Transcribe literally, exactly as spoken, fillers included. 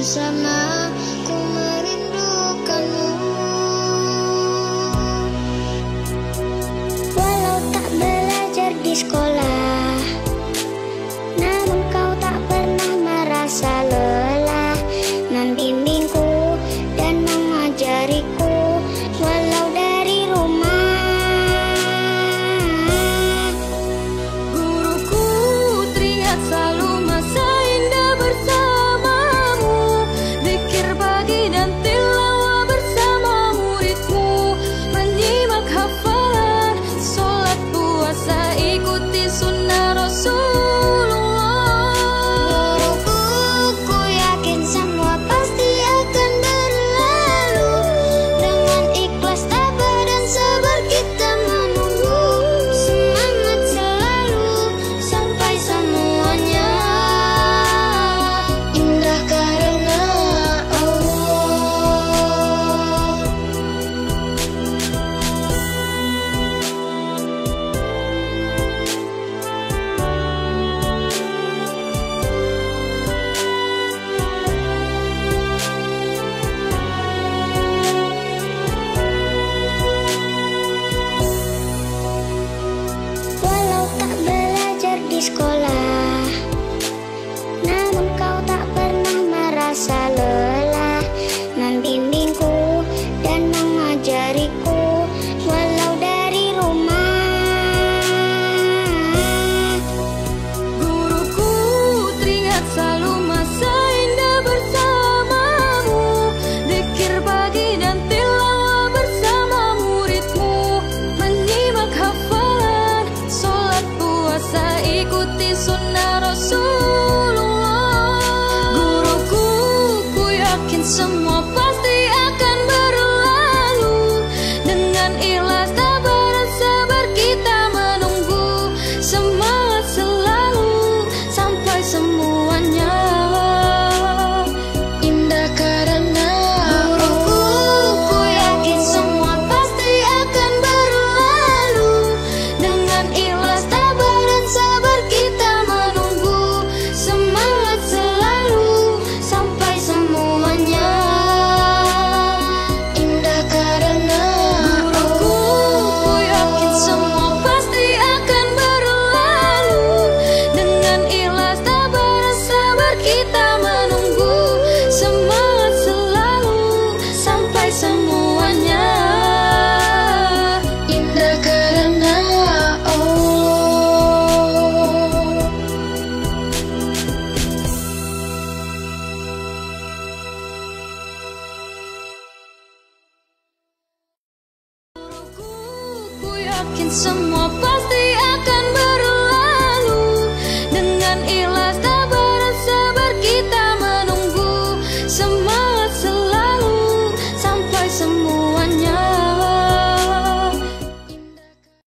bersama, ku merindukanmu. Walau tak belajar di sekolah, namun kau tak pernah merasa lelah, membimbingku dan mengajariku walau dari rumah. Guruku teringat selalu masa indah bersamamu, zikir pagi dan tilawah bersama muridmu, menyimak hafalan, sholat puasa, ikuti sunnah Rasulullah. Guruku, ku yakin semua pasti akan berlalu, dengan ikhlas, tabah dan sabar kita menunggu, semangat selalu sampai semuanya indah karena Allah. Walau tak belajar di sekolah, namun kau tak pernah merasa lelah, membimbingku dan mengajariku walau dari rumah. Guruku teringat selalu masa indah bersamamu, zikir pagi dan tilawah bersama muridmu, menyimak hafalan, sholat puasa, ikuti sunnah Rasulullah. Guruku, ku yakin semua pasti akan berlalu, dengan ikhlas, tabah dan sabar kita menunggu, semangat selalu sampai semuanya Indah karena Guruku, ku yakin semua pasti akan berlalu, dengan ikhlas, tabah dan sabar kita menunggu, semangat selalu sampai semuanya indah karena Guruku, ku yakin semua pasti akan berlalu, dengan ikhlas, tabah dan sabar kita menunggu, semangat selalu sampai semuanya indah karena Allah. Guruku, ku yakin semua pasti akan berlalu,